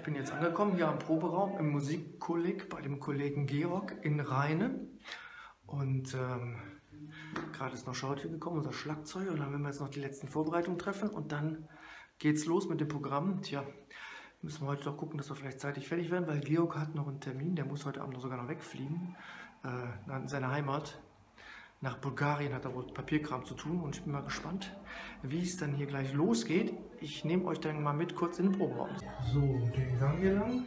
bin jetzt angekommen hier am Proberaum im Musikkolleg bei dem Kollegen Georg in Rheine. Und gerade ist noch Scholte gekommen, unser Schlagzeuger. Und dann werden wir jetzt noch die letzten Vorbereitungen treffen. Und dann geht's los mit dem Programm. Tja, müssen wir heute doch gucken, dass wir vielleicht zeitig fertig werden, weil Georg hat noch einen Termin. Der muss heute Abend sogar noch wegfliegen in seine Heimat. Nach Bulgarien hat er wohl Papierkram zu tun. Und ich bin mal gespannt, wie es dann hier gleich losgeht. Ich nehme euch dann mal mit kurz in den Proberaum. So, den Gang hier lang.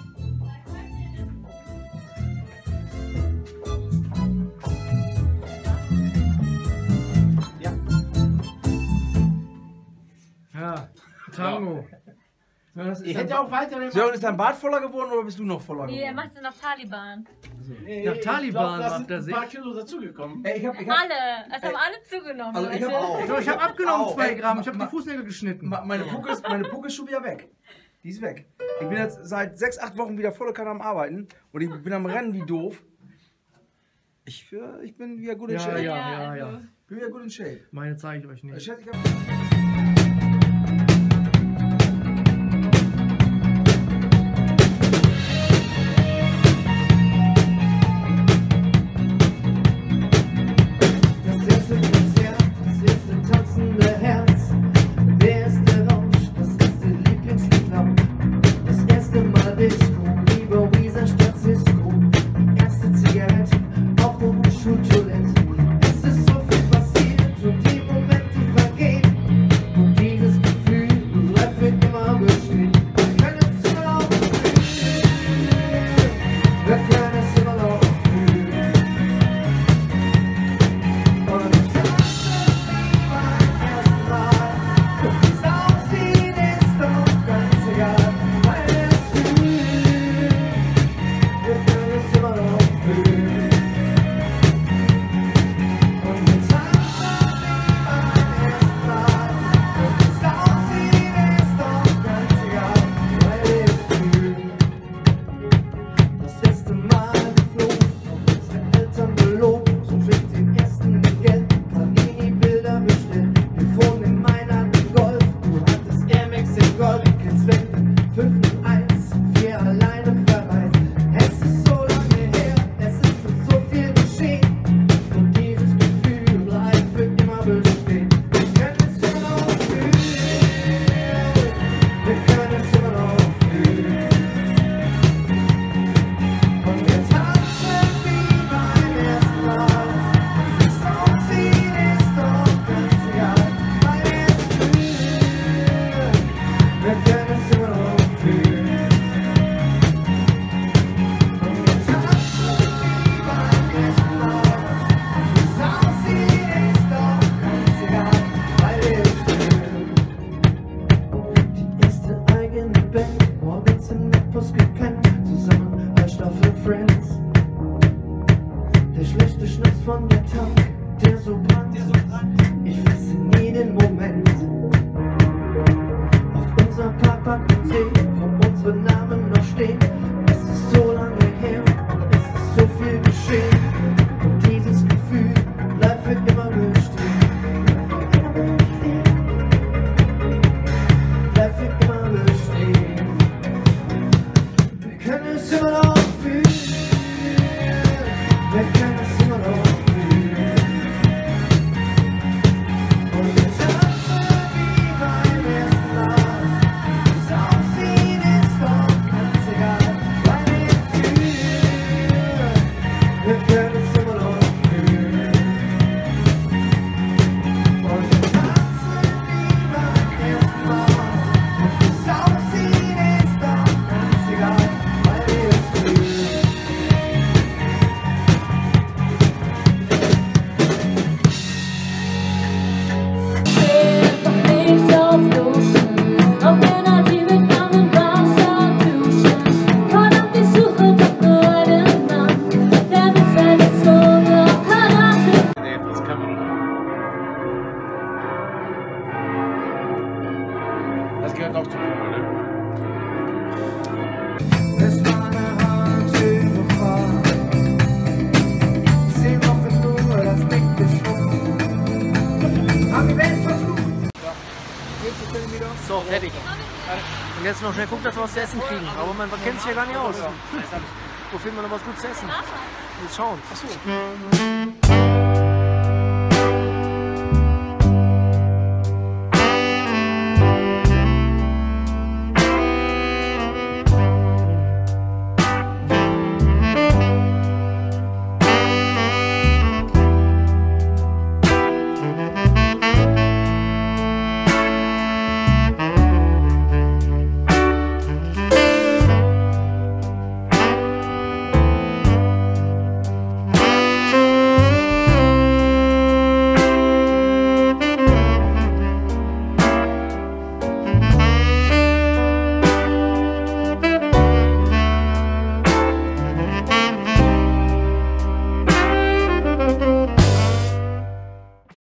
Ja, Tango. Ja, das ist hätte auch weiter. Sören, ist dein Bart voller geworden oder bist du noch voller geworden? Nee, er macht es nach Taliban. Nee, nach Taliban macht er sich. Ein paar Kilo dazugekommen. Alle, es haben alle zugenommen. Also ich Ich habe abgenommen 2 Gramm, ich habe die die Fußnägel geschnitten. Meine Pucke ist schon wieder weg. Die ist weg. Ich bin jetzt seit 6, 8 Wochen wieder volle Kanne am Arbeiten und ich bin am Rennen wie doof. Ich bin wieder gut in Shape. Ja. Ich bin wieder gut in Shape. Meine zeige ich euch nicht. Ich schätze, Das gehört auch zum Probe, ne? Es war eine harte Fahrt. 10 Wochen nur das Ding geschwungen. Haben die Welt verflucht. nächste Zentimeter. So, fertig. Und jetzt noch schnell gucken, dass wir was zu essen kriegen. Aber man kennt sich ja gar nicht aus. Wo finden wir noch was gut zu essen? Wir schauen. Achso.